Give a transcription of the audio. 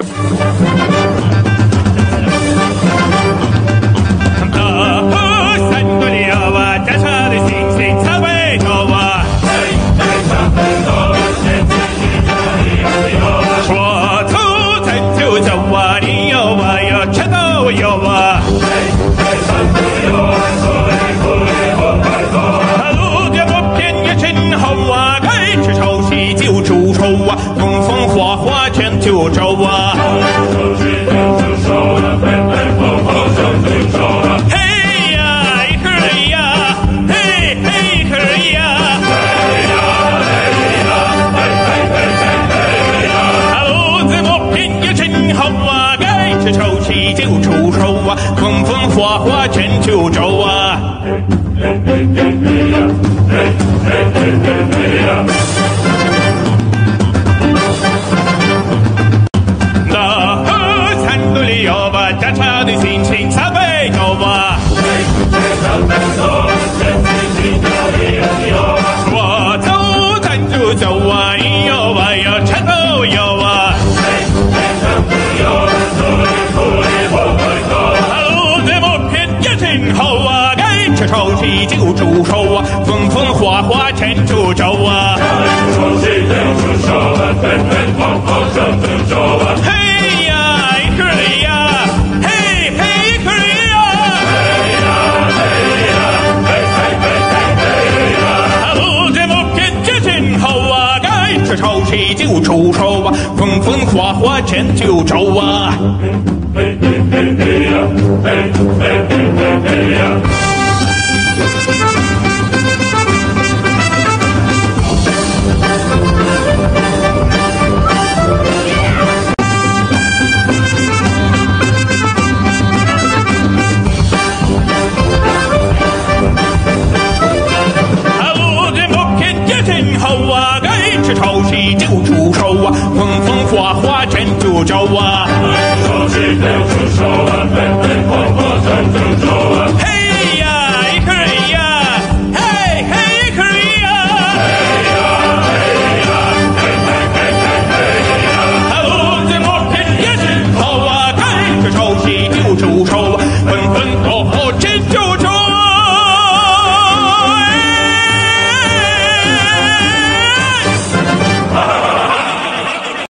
风风火火全九州啊！嘿呀嘿呀，嘿嘿嘿呀！路子磨片也真好啊，该吃臭气就出手啊！风风火火全九州啊！家常的心情才会有吧。我走咱就走啊，有啊有车都有啊。路子磨片也真好啊，该吃臭气就出手啊，风风火火全出手啊。臭气就出手啊，风风火火全出手啊。嘿呀嘿呀。吃臭气就出手啊，风风火火全九州啊！嘿嘿嘿嘿呀，嘿嘿嘿嘿呀！吃臭气就出手啊，风风火火全九州啊！臭气就出手啊，风风火火全九州啊！嘿呀嘿呀，嘿嘿嘿呀！嘿呀嘿呀，嘿嘿嘿嘿嘿呀！路子磨片也真好啊，该吃臭气就